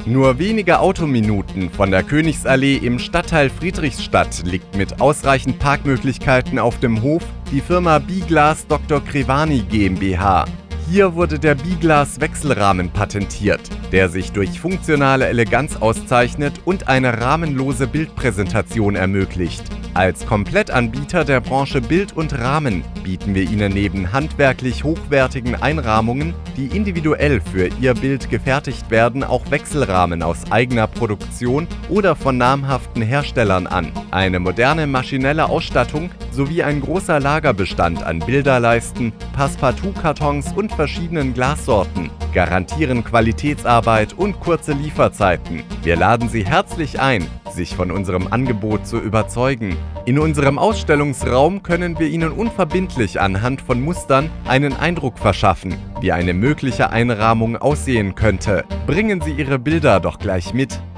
Nur wenige Autominuten von der Königsallee im Stadtteil Friedrichstadt liegt mit ausreichend Parkmöglichkeiten auf dem Hof die Firma Biglas Dr. Krevani GmbH. Hier wurde der Biglas Wechselrahmen patentiert, der sich durch funktionale Eleganz auszeichnet und eine rahmenlose Bildpräsentation ermöglicht. Als Komplettanbieter der Branche Bild und Rahmen bieten wir Ihnen neben handwerklich hochwertigen Einrahmungen, die individuell für Ihr Bild gefertigt werden, auch Wechselrahmen aus eigener Produktion oder von namhaften Herstellern an. Eine moderne maschinelle Ausstattung sowie ein großer Lagerbestand an Bilderleisten, Passepartout-Kartons und verschiedenen Glassorten garantieren Qualitätsarbeit und kurze Lieferzeiten. Wir laden Sie herzlich ein, sich von unserem Angebot zu überzeugen. In unserem Ausstellungsraum können wir Ihnen unverbindlich anhand von Mustern einen Eindruck verschaffen, wie eine mögliche Einrahmung aussehen könnte. Bringen Sie Ihre Bilder doch gleich mit.